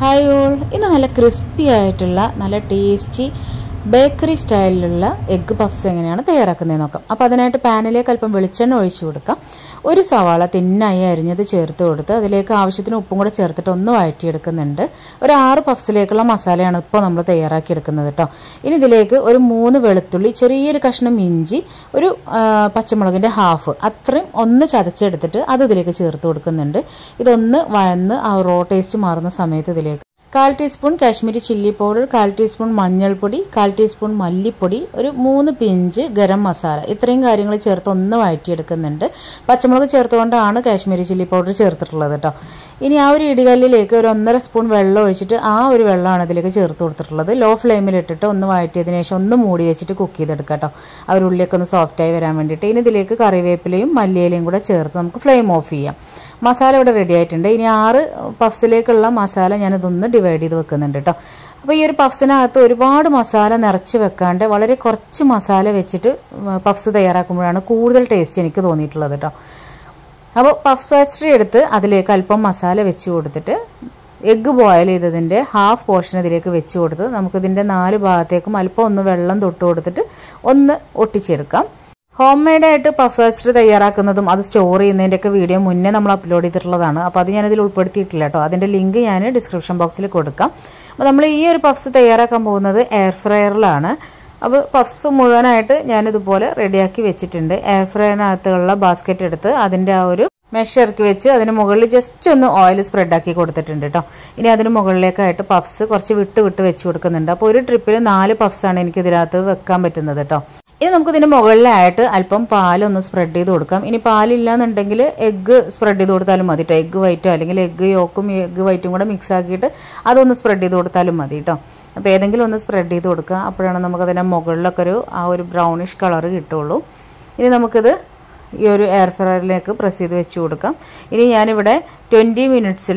Hi all, ഇന്ന് നല്ല crispy ആയിട്ടുള്ള നല്ല ടേസ്റ്റി ബേക്കറി സ്റ്റൈലിലുള്ള എഗ്ഗ് പഫ്സ് എങ്ങനെയാണ് തയ്യാറാക്കുന്നതെന്ന് നോക്കാം. അപ്പോൾ അതിനായിട്ട് പാനിലേക്ക് അല്പം വെളിച്ചെണ്ണ ഒഴിച്ചു കൊടുക്കാം. ഒരു സവാള തിന്നായി അരിഞ്ഞത് ചേർത്ത് കൊടുത്ത് അതിലേക്ക് ആവശ്യത്തിന് ഉപ്പും കൂടെ ചേർത്തിട്ട് ഒന്ന് വഴറ്റിയെടുക്കുന്നുണ്ട്. ഒരു 6 പഫ്സിലേക്കുള്ള മസാലയാണ് ഇപ്പോൾ നമ്മൾ തയ്യാറാക്കിയെടുക്കുന്നത് കേട്ടോ. ഇനി ഇതിലേക്ക് ഒരു 3 വെളുത്തുള്ളി, ചെറിയൊരു കഷ്ണം ഇഞ്ചി, ഒരു പച്ചമുളകിൻ്റെ ഹാഫ് അത്രയും ഒന്ന് ചതച്ചെടുത്തിട്ട് അത് ഇതിലേക്ക് ചേർത്ത് കൊടുക്കുന്നുണ്ട്. ഇതൊന്ന് വഴന്ന് ആ റോ ടേസ്റ്റ് മാറുന്ന സമയത്ത് ഇതിലേക്ക് 1/4 teaspoon Kashmiri chilli powder, 1/4 teaspoon മഞ്ഞൾപ്പൊടി, 1/4 ടീസ്പൂൺ മല്ലിപ്പൊടി, ഒരു 3 പിഞ്ച് ഗരം മസാല, ഇത്രയും കാര്യങ്ങൾ ചേർത്ത് ഒന്ന് വഴറ്റിയെടുക്കുന്നുണ്ട്. പച്ചമുളക് ചേർത്തുകൊണ്ടാണ് കാശ്മീരി ചില്ലി പൗഡർ ചേർത്തിട്ടുള്ളത് കേട്ടോ. ഇനി ആ ഒരു ഇടികല്ലിലേക്ക് ഒരു 1.5 സ്പൂൺ വെള്ളം ഒഴിച്ചിട്ട് ആ ഒരു വെള്ളമാണ് ഇതിലേക്ക് ചേർത്ത് കൊടുത്തിട്ടുള്ളത്. ലോ ഫ്ലെയിമിലിട്ടിട്ട് ഒന്ന് വഴറ്റിയതിന് ശേഷം ഒന്ന് മൂടി വെച്ചിട്ട് കുക്ക് ചെയ്തെടുക്കാം കേട്ടോ. ആ ഒരു ഉള്ളിയൊക്കെ ഒന്ന് സോഫ്റ്റായി വരാൻ വേണ്ടിയിട്ട്. ഇനി ഇതിലേക്ക് കറിവേപ്പിലയും മല്ലിയിലയും കൂടെ ചേർത്ത് നമുക്ക് ഫ്ലെയിം ഓഫ് ചെയ്യാം. മസാല ഇവിടെ റെഡി ആയിട്ടുണ്ട്. ഇനി 6 പഫ്സിലേക്കുള്ള മസാല ഞാനിതൊന്ന് ഡിവൈഡ് ചെയ്ത് വെക്കുന്നുണ്ട് കേട്ടോ. അപ്പോൾ ഈ ഒരു പഫ്സിനകത്ത് ഒരുപാട് മസാല നിറച്ച് വെക്കാണ്ട് വളരെ കുറച്ച് മസാല വെച്ചിട്ട് പഫ്സ് തയ്യാറാക്കുമ്പോഴാണ് കൂടുതൽ ടേസ്റ്റ് എനിക്ക് തോന്നിയിട്ടുള്ളത് കേട്ടോ. അപ്പോൾ പഫ് പേസ്ട്രി എടുത്ത് അതിലേക്ക് അല്പം മസാല വെച്ച് കൊടുത്തിട്ട് എഗ്ഗ് ബോയിൽ ചെയ്തതിൻ്റെ ഹാഫ് പോർഷൻ ഇതിലേക്ക് വെച്ച് കൊടുത്ത് നമുക്കിതിൻ്റെ 4 ഭാഗത്തേക്കും അല്പം ഒന്ന് വെള്ളം തൊട്ട് കൊടുത്തിട്ട് ഒന്ന് ഒട്ടിച്ചെടുക്കാം. ഹോം മെയ്ഡായിട്ട് പഫ് പേസ്ട്രി തയ്യാറാക്കുന്നതും അത് സ്റ്റോർ ചെയ്യുന്നതിൻ്റെയൊക്കെ വീഡിയോ മുന്നേ നമ്മൾ അപ്ലോഡ് ചെയ്തിട്ടുള്ളതാണ്. അപ്പോൾ അത് ഞാനതിൽ ഉൾപ്പെടുത്തിയിട്ടില്ല കേട്ടോ. അതിൻ്റെ ലിങ്ക് ഞാൻ ഡിസ്ക്രിപ്ഷൻ ബോക്സിൽ കൊടുക്കാം. അപ്പോൾ നമ്മൾ ഈ ഒരു പഫ്സ് തയ്യാറാക്കാൻ പോകുന്നത് എയർ ഫ്രയറിലാണ്. അപ്പോൾ പഫ്സ് മുഴുവനായിട്ട് ഞാനിതുപോലെ റെഡിയാക്കി വെച്ചിട്ടുണ്ട്. എയർ ഫ്രയറിനകത്തുള്ള ബാസ്ക്കറ്റ് എടുത്ത് അതിൻ്റെ ആ ഒരു മെഷ് ഇറക്കി വെച്ച് അതിന് മുകളിൽ ജസ്റ്റ് ഒന്ന് ഓയിൽ സ്പ്രെഡാക്കി കൊടുത്തിട്ടുണ്ട് കേട്ടോ. ഇനി അതിന് മുകളിലേക്കായിട്ട് പഫ്സ് കുറച്ച് വിട്ട് വെച്ച് കൊടുക്കുന്നുണ്ട്. അപ്പോൾ ഒരു ട്രിപ്പിൽ 4 പഫ്സാണ് എനിക്ക് ഇതിനകത്ത് വെക്കാൻ പറ്റുന്നത് കേട്ടോ. ഇനി നമുക്കിതിൻ്റെ മുകളിലായിട്ട് അല്പം പാലൊന്ന് സ്പ്രെഡ് ചെയ്ത് കൊടുക്കാം. ഇനി പാലില്ലാന്നുണ്ടെങ്കിൽ എഗ്ഗ് സ്പ്രെഡ് ചെയ്ത് കൊടുത്താലും മതി കേട്ടോ. എഗ്ഗ് വൈറ്റോ അല്ലെങ്കിൽ എഗ്ഗ് യോക്കും എഗ്ഗ് വൈറ്റും കൂടെ മിക്സ് ആക്കിയിട്ട് അതൊന്ന് സ്പ്രെഡ് ചെയ്ത് കൊടുത്താലും മതി കേട്ടോ. അപ്പോൾ ഏതെങ്കിലും ഒന്ന് സ്പ്രെഡ് ചെയ്ത് കൊടുക്കുക. അപ്പോഴാണ് നമുക്കതിൻ്റെ മുകളിലൊക്കെ ഒരു ബ്രൗണിഷ് കളർ കിട്ടുള്ളൂ. ഇനി നമുക്കിത് ഈ ഒരു എയർ ഫ്രയറിലേക്ക് പ്രസ് ചെയ്ത് വെച്ച് കൊടുക്കാം. ഇനി ഞാനിവിടെ 20 മിനിറ്റ്സിൽ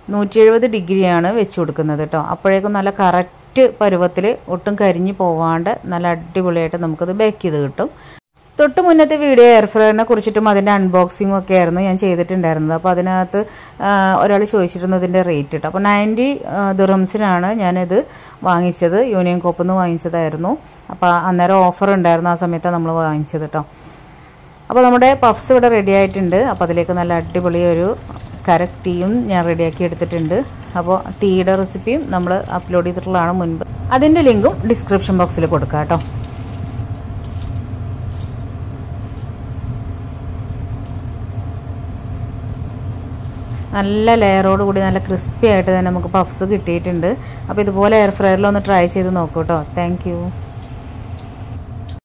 170 ഡിഗ്രിയാണ് വെച്ച് കൊടുക്കുന്നത് കേട്ടോ. അപ്പോഴേക്കും നല്ല കറക്റ്റ് പരുവത്തിൽ ഒട്ടും കരിഞ്ഞ് പോവാണ്ട് നല്ല അടിപൊളിയായിട്ട് നമുക്കത് ബേക്ക് ചെയ്ത് കിട്ടും. തൊട്ട് മുന്നത്തെ വീഡിയോ എയർ ഫ്രയറിനെ കുറിച്ചിട്ടും അതിൻ്റെ അൺബോക്സിങ്ങും ഒക്കെ ആയിരുന്നു ഞാൻ ചെയ്തിട്ടുണ്ടായിരുന്നത്. അപ്പോൾ അതിനകത്ത് ഒരാൾ ചോദിച്ചിരുന്നതിൻ്റെ റേറ്റ് കേട്ടോ. അപ്പോൾ 90 ദിർഹംസിനാണ് ഞാനിത് വാങ്ങിച്ചത്. യൂണിയൻ കോപ്പിൽ നിന്ന് വാങ്ങിച്ചതായിരുന്നു. അപ്പോൾ അന്നേരം ഓഫർ ഉണ്ടായിരുന്നു, ആ സമയത്താണ് നമ്മൾ വാങ്ങിച്ചത് കേട്ടോ. അപ്പോൾ നമ്മുടെ പഫ്സ് ഇവിടെ റെഡി ആയിട്ടുണ്ട്. അപ്പോൾ അതിലേക്ക് നല്ല അടിപൊളി ഒരു കരക് ടീയും ഞാൻ റെഡിയാക്കി എടുത്തിട്ടുണ്ട്. അപ്പോൾ ടീയുടെ റെസിപ്പിയും നമ്മൾ അപ്ലോഡ് ചെയ്തിട്ടുള്ളതാണ് മുൻപ്. അതിൻ്റെ ലിങ്കും ഡിസ്ക്രിപ്ഷൻ ബോക്സിൽ കൊടുക്കാം കേട്ടോ. നല്ല ലെയറോട് കൂടി നല്ല ക്രിസ്പി ആയിട്ട് തന്നെ നമുക്ക് പഫ്സ് കിട്ടിയിട്ടുണ്ട്. അപ്പോൾ ഇതുപോലെ എയർ ഫ്രയറിലൊന്ന് ട്രൈ ചെയ്ത് നോക്കൂ കേട്ടോ. Thank U.